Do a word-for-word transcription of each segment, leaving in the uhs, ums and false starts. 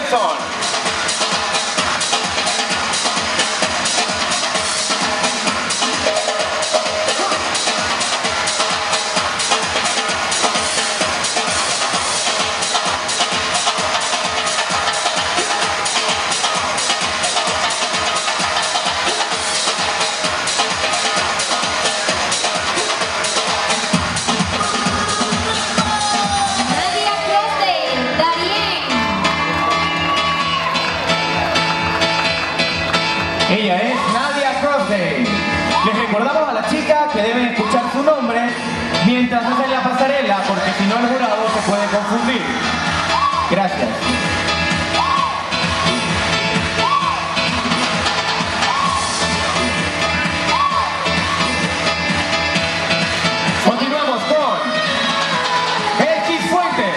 Jackson. Ella es Nadia Crossday. Les recordamos a la chica que deben escuchar su nombre mientras hacen la pasarela, porque si no el jurado se puede confundir. Gracias. Continuamos con X Fuentes.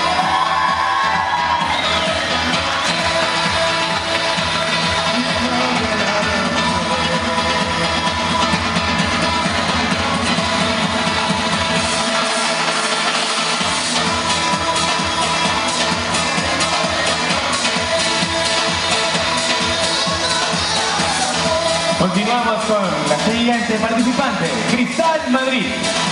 Continuamos con la siguiente participante, Cristal Madrid.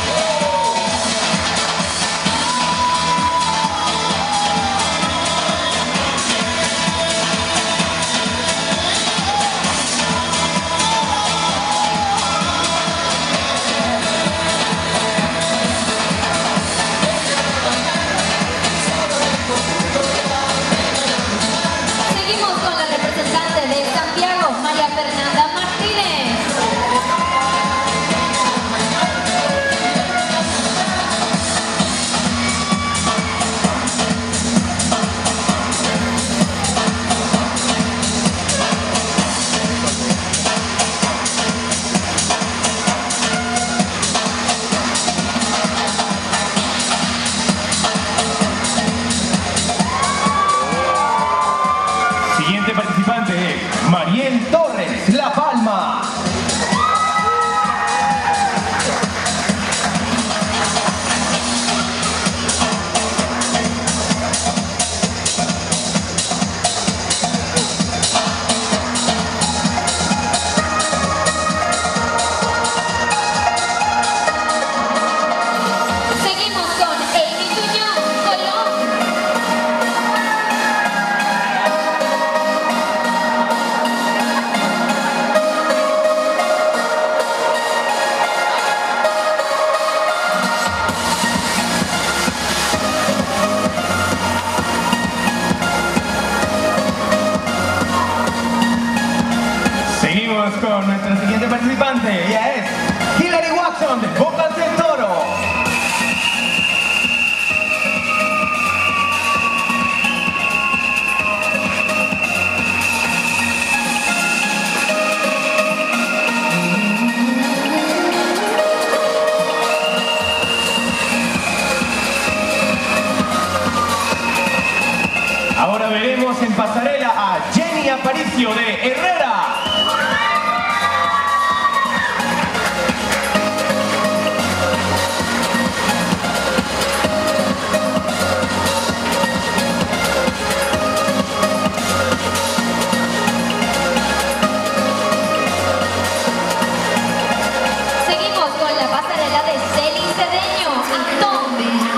Seguimos con la representante de Santiago, María Fernanda Martínez. Siguiente participante es Mariel Torres, La Palma. Seguimos con Amy Tuñón, Colón. Seguimos con nuestra siguiente participante. Ella es Hilary Watson, de Bocas del Toro. Ahora veremos en pasarela a Jenny Aparicio de Herrera. Seguimos con la pasarela de Celi Cedeño, Antón.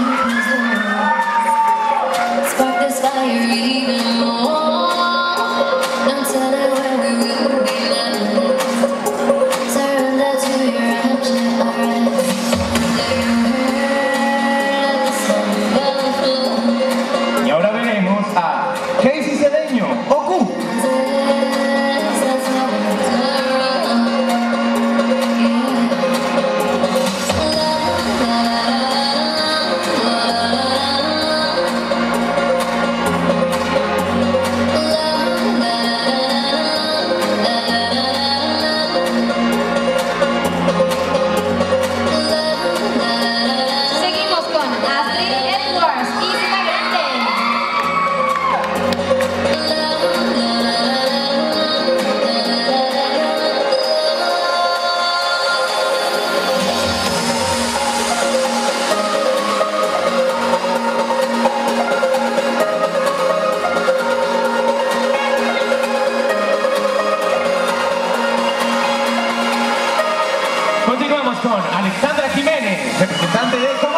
Spark this fire even more. Don't tell it where we will be left. Surrender to your action, alright. Let your heart the sun flow. Y ahora veremos a Casey Cedeño, Oku. That's how we're gonna roll. Yeah. La, la, dejo